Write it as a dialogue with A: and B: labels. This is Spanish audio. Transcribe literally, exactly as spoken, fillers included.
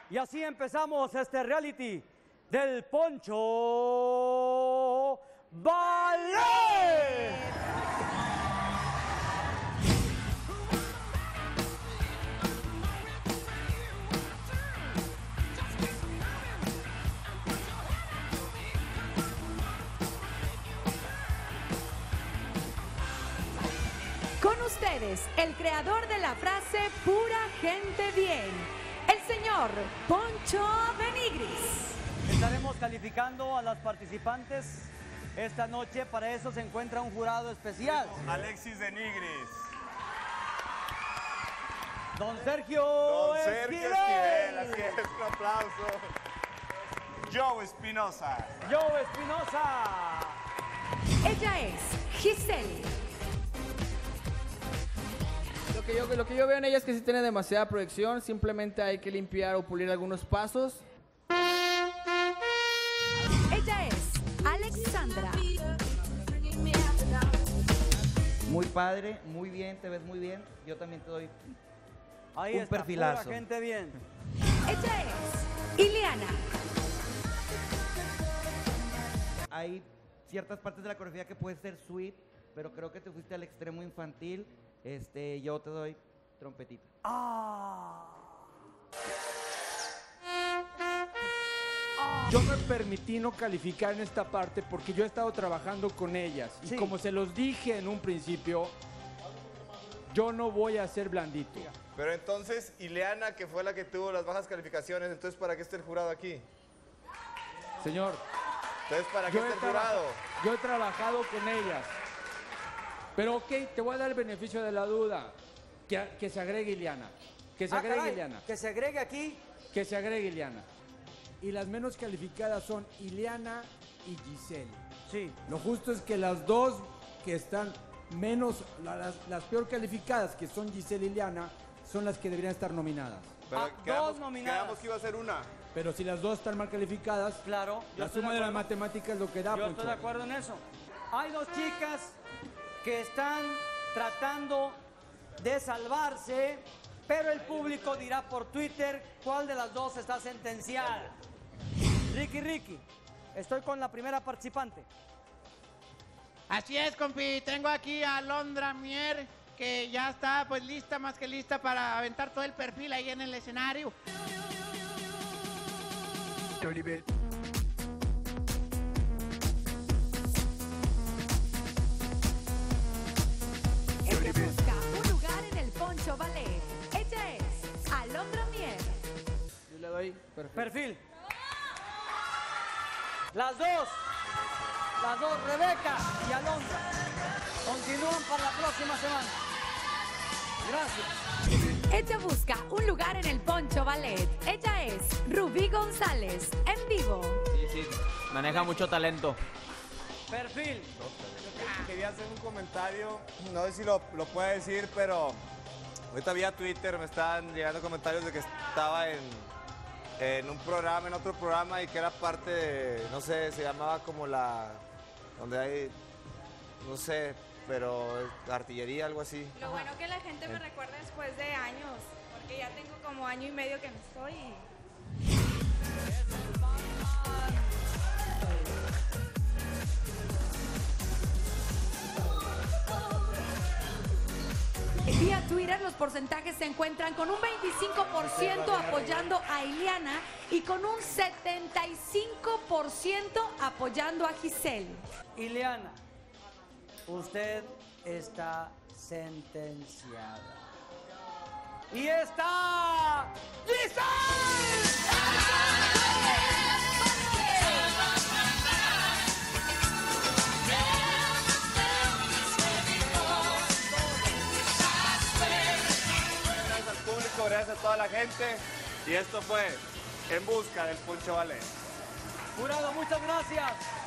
A: Y así empezamos este reality del Poncho Ballet.
B: Con ustedes, el creador de la frase pura gente bien, el señor Poncho de Nigris.
A: Estaremos calificando a las participantes esta noche. Para eso se encuentra un jurado especial.
C: Alexis de Nigris.
A: Don Sergio
C: Don Sergio
A: Esquivel.
C: Esquivel, así es, un aplauso. Joe Espinosa.
A: Joe Espinosa.
B: Ella es Giselle.
D: Lo que, yo, lo que yo veo en ella es que sí tiene demasiada proyección, simplemente hay que limpiar o pulir algunos pasos.
B: Ella es Alexandra.
E: Muy padre, muy bien, te ves muy bien. Yo también te doy
A: Ahí
E: un
A: está,
E: perfilazo.
A: pura gente bien.
B: Ella es Ileana.
E: Hay ciertas partes de la coreografía que puede ser sweet, pero creo que te fuiste al extremo infantil. Este, yo te doy trompetita.
A: Ah.
F: Yo me permití no calificar en esta parte porque yo he estado trabajando con ellas. Y
A: Sí.
F: como se los dije en un principio, yo no voy a ser blandito.
C: Pero entonces, Ileana, que fue la que tuvo las bajas calificaciones, entonces, ¿para qué está el jurado aquí?
F: Señor,
C: Entonces, ¿para qué
F: yo he,
C: está el
F: traba-
C: jurado?
F: yo he trabajado con ellas. Pero ok, te voy a dar el beneficio de la duda. Que, que se agregue Ileana. Que se
A: Ah,
F: agregue
A: caray,
F: Ileana.
A: que se agregue aquí.
F: Que se agregue Ileana. Y las menos calificadas son Ileana y Giselle.
A: Sí.
F: Lo justo es que las dos que están menos, la- las, las peor calificadas, que son Giselle y Ileana, son las que deberían estar nominadas.
C: Pero
A: Ah,
C: quedamos,
A: dos nominadas.
C: quedamos que iba a ser una.
F: Pero si las dos están mal calificadas,
A: Claro. yo
F: la
A: estoy
F: suma de las
A: acuerdo.
F: matemáticas es lo que da,
A: Yo
F: Poncho.
A: estoy de acuerdo en eso. Hay dos chicas que están tratando de salvarse, pero el público dirá por Twitter cuál de las dos está sentenciada. Ricky, Ricky, estoy con la primera participante.
G: Así es, compi. Tengo aquí a Alondra Mier, que ya está pues lista, más que lista para aventar todo el perfil ahí en el escenario.
B: Ella busca un lugar en el Poncho Ballet. Ella es Alondra Mier.
D: Yo le doy perfil.
A: Perfil. Las dos, las dos, Rebeca y Alondra, continúan para la próxima semana. Gracias.
B: Ella busca un lugar en el Poncho Ballet. Ella es Rubí González, en vivo.
H: Sí, sí, maneja mucho talento.
A: Perfil.
C: Quería hacer un comentario, no sé si lo, lo puede decir, pero ahorita vía Twitter me están llegando comentarios de que estaba en, en un programa, en otro programa, y que era parte de, no sé, se llamaba como la, donde hay, no sé, pero artillería, algo así.
I: Lo bueno que la gente me recuerda después de años, porque ya tengo como año y medio que no estoy. y-
B: Vía Twitter los porcentajes se encuentran con un veinticinco por ciento apoyando a Ileana y con un setenta y cinco por ciento apoyando a Giselle.
A: Ileana, usted está sentenciada. Y está
C: Gracias al público, gracias a toda la gente, y esto fue En Busca del Poncho Ballet.
A: Jurado, muchas gracias.